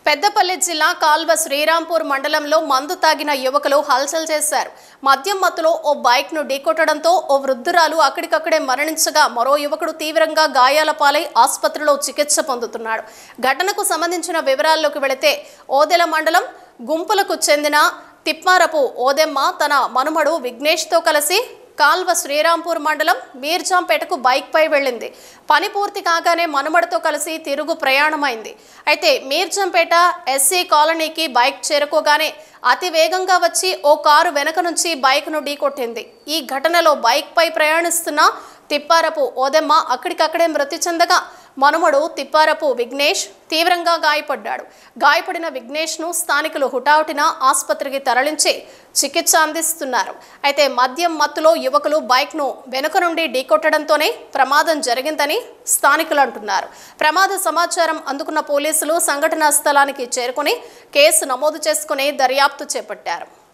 పెద్దపల్లి జిల్లా కాల్వ శ్రీరాంపూర్ మండలంలో మందు తాగిన యువకులు హల్చల్ చేశారు. మద్యం మత్తులో ఓ బైక్ ను ఢీకొట్టడంతో ఓ వృద్ధురాలు అక్కడికక్కడే మరణించగా మరో యువకుడు తీవ్రంగా గాయాల పాలై ఆసుపత్రిలో చికిత్స పొందుతున్నాడు. ఘటనకు సంబంధించిన వివరాల్లోకి వెళితే ఓదెల మండలం గుంపులకు చెందిన తిప్మారపు ఓదెమ్మ తన మనుమడు విఘ్నేష్ తో కలిసి కాల్వ శ్రీరాంపూర్ మండలం మీర్జాంపేటకు బైక్ పై వెళ్ళింది. పని పూర్తి కాగానే మనుమడితో కలిసి తిరుగు ప్రయాణమైంది. అయితే మీర్జాంపేట ఎస్సీ కాలనీకి బైక్ చేరుకోగానే అతి వేగంగా వచ్చి ఓ కారు వెనక నుంచి బైక్ ను ఢీకొట్టింది. ఈ ఘటనలో బైక్ పై ప్రయాణిస్తున్న తిప్పారపు ఓదెమ్మ అక్కడికక్కడే మృతి చెందగా మనుమడు తిప్పారపు విఘ్నేష్ తీవ్రంగా గాయపడ్డాడు. గాయపడిన విఘ్నేష్ ను స్థానికులు హుటాహుటిన ఆసుపత్రికి తరలించి చికిత్స అందిస్తున్నారు. అయితే మద్యం మత్తులో యువకులు బైక్ ను వెనుక నుండి ఢీకొట్టడంతోనే ప్రమాదం జరిగిందని స్థానికులు అంటున్నారు. ప్రమాద సమాచారం అందుకున్న పోలీసులు సంఘటనా స్థలానికి చేరుకుని కేసు నమోదు చేసుకుని దర్యాప్తు చేపట్టారు.